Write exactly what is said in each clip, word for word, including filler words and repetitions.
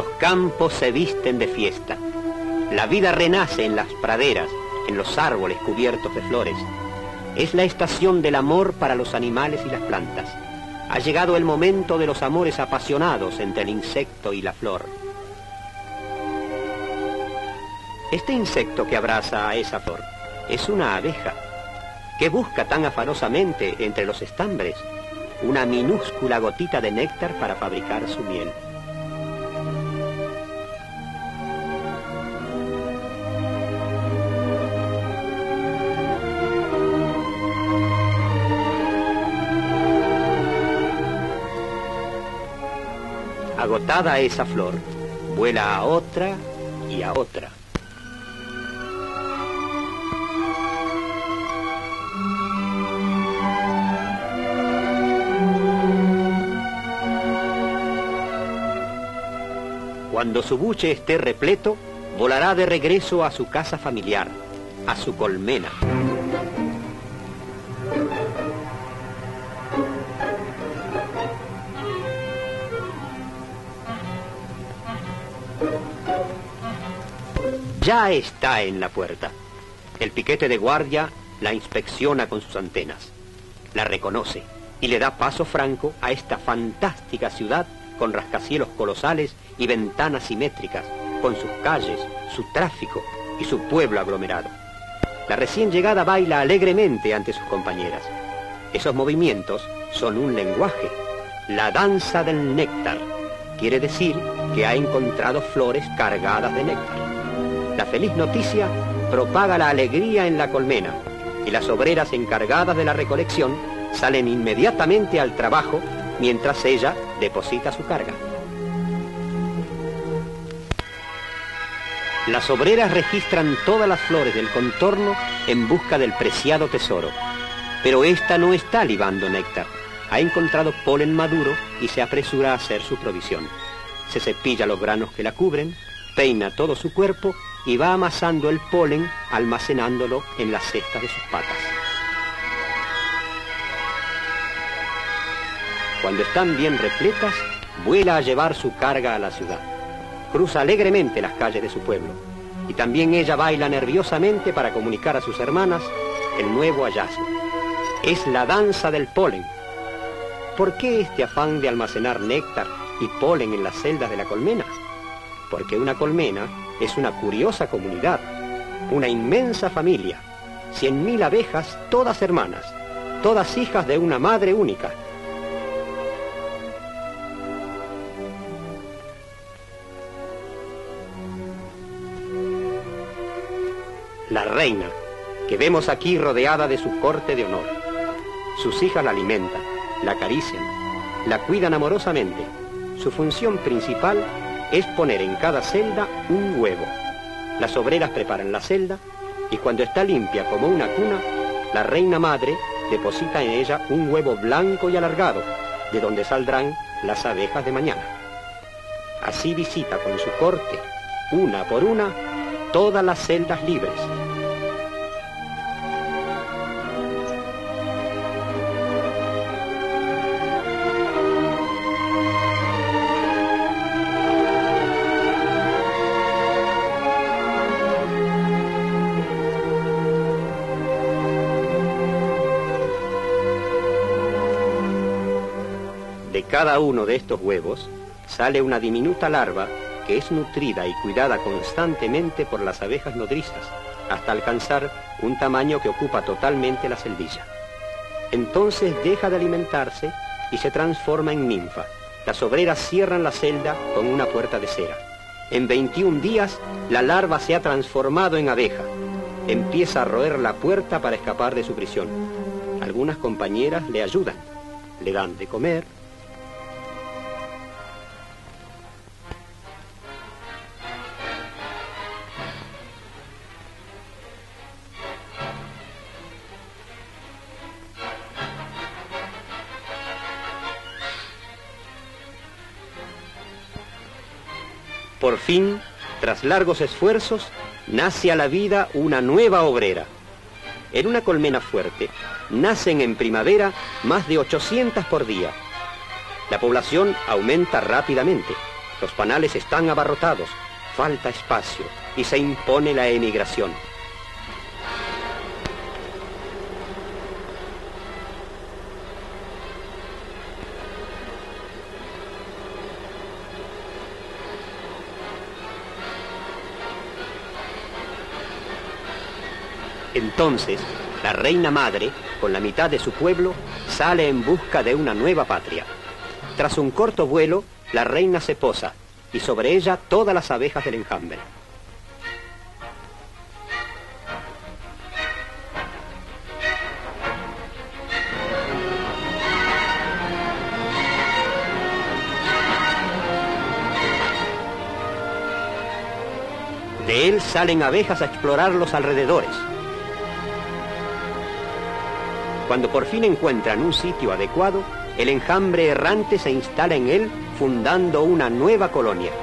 Los campos se visten de fiesta. La vida renace en las praderas, en los árboles cubiertos de flores. Es la estación del amor para los animales y las plantas. Ha llegado el momento de los amores apasionados entre el insecto y la flor. Este insecto que abraza a esa flor es una abeja que busca tan afanosamente entre los estambres una minúscula gotita de néctar para fabricar su miel. Agotada esa flor, vuela a otra y a otra. Cuando su buche esté repleto, volará de regreso a su casa familiar, a su colmena. Ya está en la puerta. El piquete de guardia la inspecciona con sus antenas. La reconoce y le da paso franco a esta fantástica ciudad con rascacielos colosales y ventanas simétricas, con sus calles, su tráfico y su pueblo aglomerado. La recién llegada baila alegremente ante sus compañeras. Esos movimientos son un lenguaje, la danza del néctar. Quiere decir que ha encontrado flores cargadas de néctar. La feliz noticia propaga la alegría en la colmena y las obreras encargadas de la recolección salen inmediatamente al trabajo mientras ella deposita su carga. Las obreras registran todas las flores del contorno en busca del preciado tesoro, pero esta no está libando néctar. Ha encontrado polen maduro y se apresura a hacer su provisión. Se cepilla los granos que la cubren, peina todo su cuerpo y va amasando el polen, almacenándolo en las cestas de sus patas. Cuando están bien repletas, vuela a llevar su carga a la ciudad. Cruza alegremente las calles de su pueblo, y también ella baila nerviosamente para comunicar a sus hermanas el nuevo hallazgo. Es la danza del polen. ¿Por qué este afán de almacenar néctar y polen en las celdas de la colmena? Porque una colmena es una curiosa comunidad, una inmensa familia, cien mil abejas, todas hermanas, todas hijas de una madre única. La reina, que vemos aquí rodeada de su corte de honor. Sus hijas la alimentan, la acarician, la cuidan amorosamente. Su función principal es poner en cada celda un huevo. Las obreras preparan la celda y cuando está limpia como una cuna, la reina madre deposita en ella un huevo blanco y alargado, de donde saldrán las abejas de mañana. Así visita con su corte, una por una, todas las celdas libres. De cada uno de estos huevos sale una diminuta larva que es nutrida y cuidada constantemente por las abejas nodrizas hasta alcanzar un tamaño que ocupa totalmente la celdilla. Entonces deja de alimentarse y se transforma en ninfa. Las obreras cierran la celda con una puerta de cera. En veintiún días la larva se ha transformado en abeja. Empieza a roer la puerta para escapar de su prisión. Algunas compañeras le ayudan, le dan de comer. Por fin, tras largos esfuerzos, nace a la vida una nueva obrera. En una colmena fuerte, nacen en primavera más de ochocientas por día. La población aumenta rápidamente. Los panales están abarrotados, falta espacio y se impone la emigración. Entonces, la reina madre, con la mitad de su pueblo, sale en busca de una nueva patria. Tras un corto vuelo, la reina se posa, y sobre ella todas las abejas del enjambre. De él salen abejas a explorar los alrededores. Cuando por fin encuentran un sitio adecuado, el enjambre errante se instala en él, fundando una nueva colonia.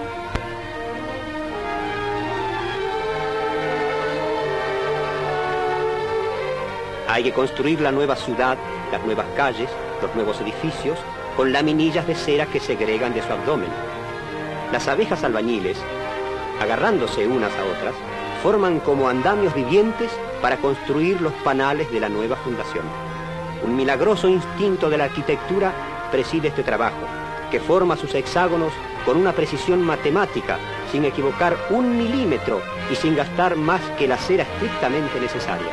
Hay que construir la nueva ciudad, las nuevas calles, los nuevos edificios, con laminillas de cera que segregan de su abdomen. Las abejas albañiles, agarrándose unas a otras, forman como andamios vivientes para construir los panales de la nueva fundación. Un milagroso instinto de la arquitectura preside este trabajo, que forma sus hexágonos con una precisión matemática, sin equivocar un milímetro y sin gastar más que la cera estrictamente necesaria.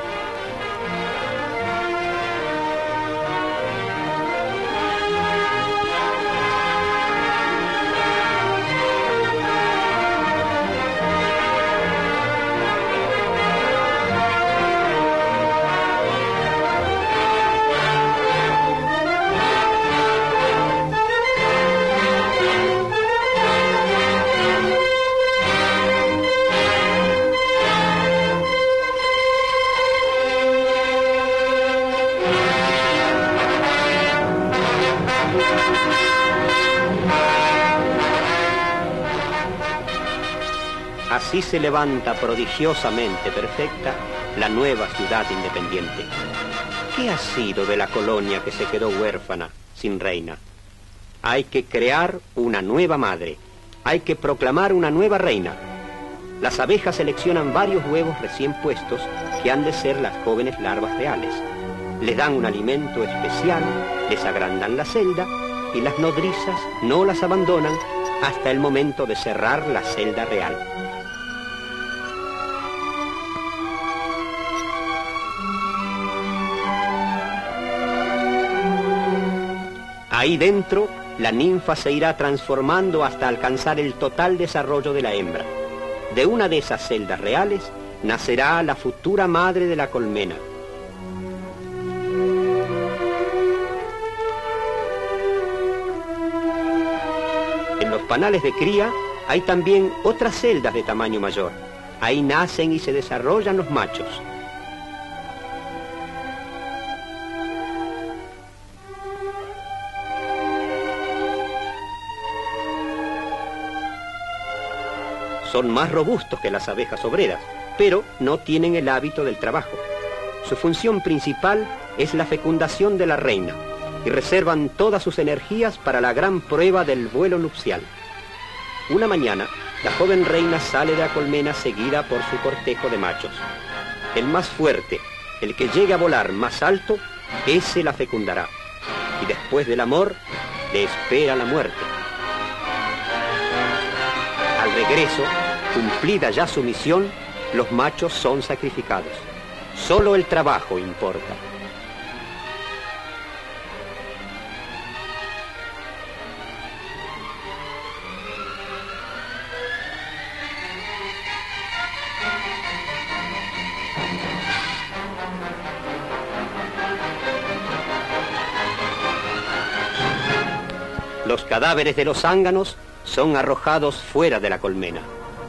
Así se levanta prodigiosamente perfecta la nueva ciudad independiente. ¿Qué ha sido de la colonia que se quedó huérfana, sin reina? Hay que crear una nueva madre, hay que proclamar una nueva reina. Las abejas seleccionan varios huevos recién puestos que han de ser las jóvenes larvas reales. Les dan un alimento especial, les agrandan la celda y las nodrizas no las abandonan hasta el momento de cerrar la celda real. Ahí dentro, la ninfa se irá transformando hasta alcanzar el total desarrollo de la hembra. De una de esas celdas reales nacerá la futura madre de la colmena. En los panales de cría hay también otras celdas de tamaño mayor. Ahí nacen y se desarrollan los machos. Son más robustos que las abejas obreras, pero no tienen el hábito del trabajo. Su función principal es la fecundación de la reina y reservan todas sus energías para la gran prueba del vuelo nupcial. Una mañana, la joven reina sale de la colmena seguida por su cortejo de machos. El más fuerte, el que llegue a volar más alto, ese la fecundará. Y después del amor, le espera la muerte. Al regreso, cumplida ya su misión, los machos son sacrificados. Solo el trabajo importa. Los cadáveres de los zánganos son arrojados fuera de la colmena.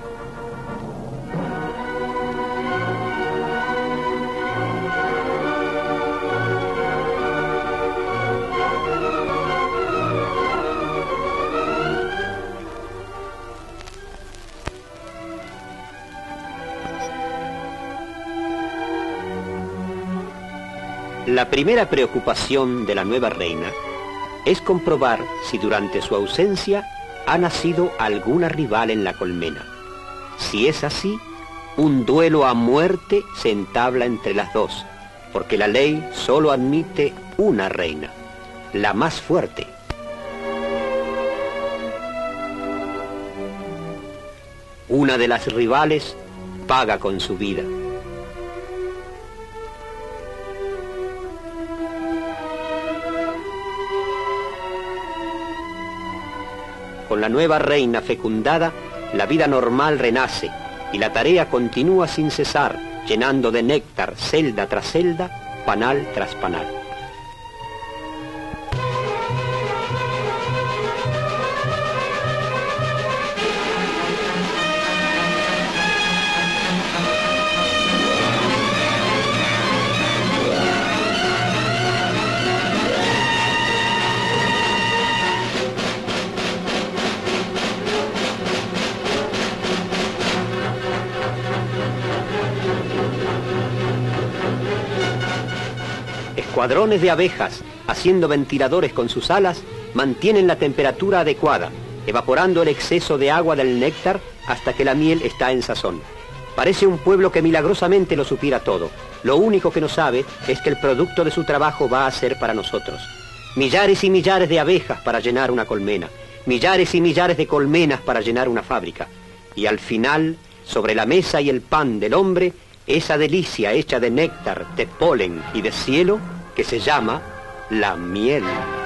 La primera preocupación de la nueva reina es comprobar si durante su ausencia ha nacido alguna rival en la colmena. Si es así, un duelo a muerte se entabla entre las dos, porque la ley solo admite una reina, la más fuerte. Una de las rivales paga con su vida. Con la nueva reina fecundada, la vida normal renace y la tarea continúa sin cesar, llenando de néctar celda tras celda, panal tras panal. Escuadrones de abejas, haciendo ventiladores con sus alas, mantienen la temperatura adecuada, evaporando el exceso de agua del néctar hasta que la miel está en sazón. Parece un pueblo que milagrosamente lo supiera todo. Lo único que no sabe es que el producto de su trabajo va a ser para nosotros. Millares y millares de abejas para llenar una colmena, millares y millares de colmenas para llenar una fábrica. Y al final, sobre la mesa y el pan del hombre, esa delicia hecha de néctar, de polen y de cielo, que se llama la miel.